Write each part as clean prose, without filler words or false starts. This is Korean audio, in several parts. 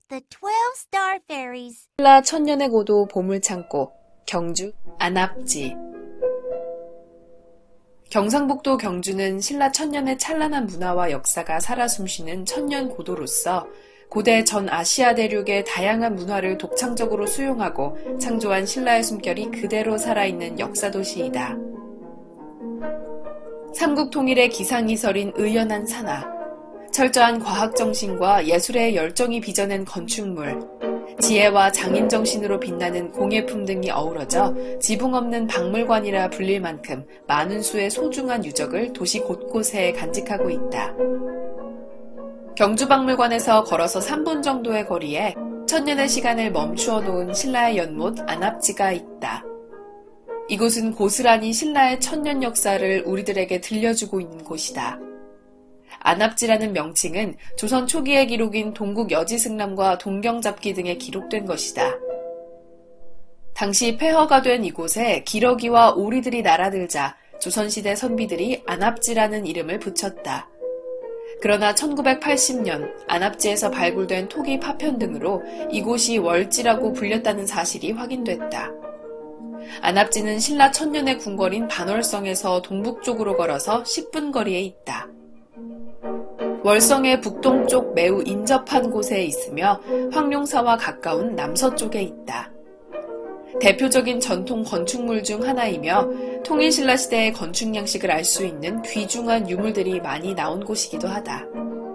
The 12 Star Fairies. 신라 천년의 고도 보물창고, 경주 안압지. 경상북도 경주는 신라 천년의 찬란한 문화와 역사가 살아 숨쉬는 천년 고도로서 고대 전 아시아 대륙의 다양한 문화를 독창적으로 수용하고 창조한 신라의 숨결이 그대로 살아있는 역사도시이다. 삼국 통일의 기상이 서린 의연한 산하, 철저한 과학정신과 예술의 열정이 빚어낸 건축물, 지혜와 장인정신으로 빛나는 공예품 등이 어우러져 지붕 없는 박물관이라 불릴 만큼 많은 수의 소중한 유적을 도시 곳곳에 간직하고 있다. 경주박물관에서 걸어서 3분 정도의 거리에 천년의 시간을 멈추어 놓은 신라의 연못 안압지가 있다. 이곳은 고스란히 신라의 천년 역사를 우리들에게 들려주고 있는 곳이다. 안압지라는 명칭은 조선 초기의 기록인 동국 여지승람과 동경잡기 등에 기록된 것이다. 당시 폐허가 된 이곳에 기러기와 오리들이 날아들자 조선시대 선비들이 안압지라는 이름을 붙였다. 그러나 1980년 안압지에서 발굴된 토기 파편 등으로 이곳이 월지라고 불렸다는 사실이 확인됐다. 안압지는 신라 천년의 궁궐인 반월성에서 동북쪽으로 걸어서 10분 거리에 있다. 월성의 북동쪽 매우 인접한 곳에 있으며 황룡사와 가까운 남서쪽에 있다. 대표적인 전통 건축물 중 하나이며 통일신라 시대의 건축 양식을 알 수 있는 귀중한 유물들이 많이 나온 곳이기도 하다.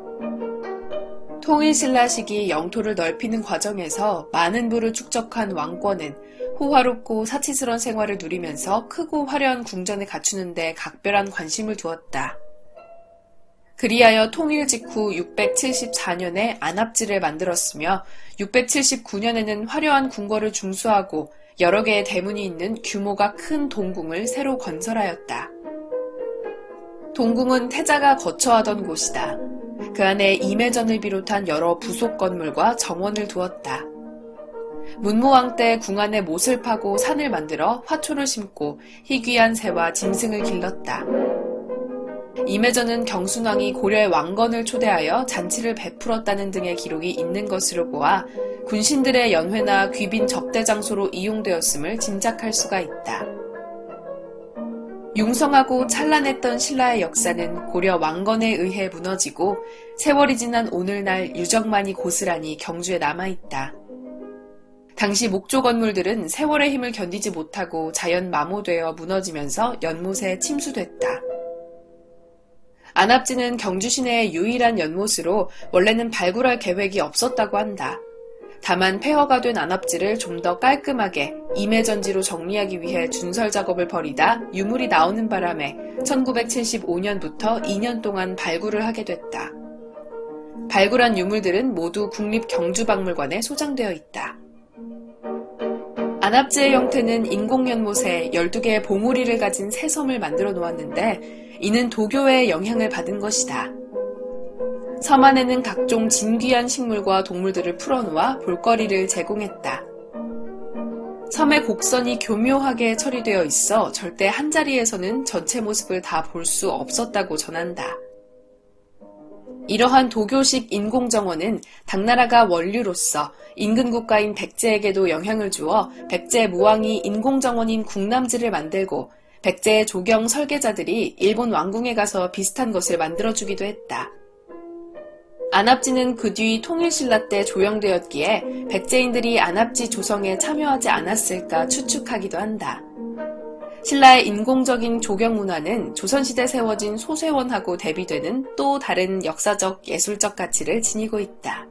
통일신라 시기 영토를 넓히는 과정에서 많은 부를 축적한 왕권은 호화롭고 사치스러운 생활을 누리면서 크고 화려한 궁전을 갖추는 데 각별한 관심을 두었다. 그리하여 통일 직후 674년에 안압지를 만들었으며 679년에는 화려한 궁궐을 중수하고 여러 개의 대문이 있는 규모가 큰 동궁을 새로 건설하였다. 동궁은 태자가 거처하던 곳이다. 그 안에 임해전을 비롯한 여러 부속 건물과 정원을 두었다. 문무왕 때 궁 안에 못을 파고 산을 만들어 화초를 심고 희귀한 새와 짐승을 길렀다. 임해전은 경순왕이 고려의 왕건을 초대하여 잔치를 베풀었다는 등의 기록이 있는 것으로 보아 군신들의 연회나 귀빈 접대 장소로 이용되었음을 짐작할 수가 있다. 융성하고 찬란했던 신라의 역사는 고려 왕건에 의해 무너지고 세월이 지난 오늘날 유적만이 고스란히 경주에 남아있다. 당시 목조 건물들은 세월의 힘을 견디지 못하고 자연 마모되어 무너지면서 연못에 침수됐다. 안압지는 경주 시내의 유일한 연못으로 원래는 발굴할 계획이 없었다고 한다. 다만 폐허가 된 안압지를 좀 더 깔끔하게 임해전지로 정리하기 위해 준설 작업을 벌이다 유물이 나오는 바람에 1975년부터 2년 동안 발굴을 하게 됐다. 발굴한 유물들은 모두 국립경주박물관에 소장되어 있다. 안압지의 형태는 인공연못에 12개의 봉우리를 가진 새섬을 만들어 놓았는데 이는 도교의 영향을 받은 것이다. 섬 안에는 각종 진귀한 식물과 동물들을 풀어놓아 볼거리를 제공했다. 섬의 곡선이 교묘하게 처리되어 있어 절대 한자리에서는 전체 모습을 다 볼 수 없었다고 전한다. 이러한 도교식 인공정원은 당나라가 원류로서 인근 국가인 백제에게도 영향을 주어 백제 무왕이 인공정원인 궁남지를 만들고 백제의 조경 설계자들이 일본 왕궁에 가서 비슷한 것을 만들어주기도 했다. 안압지는 그 뒤 통일신라 때 조형되었기에 백제인들이 안압지 조성에 참여하지 않았을까 추측하기도 한다. 신라의 인공적인 조경 문화는 조선시대 세워진 소쇠원하고 대비되는 또 다른 역사적 예술적 가치를 지니고 있다.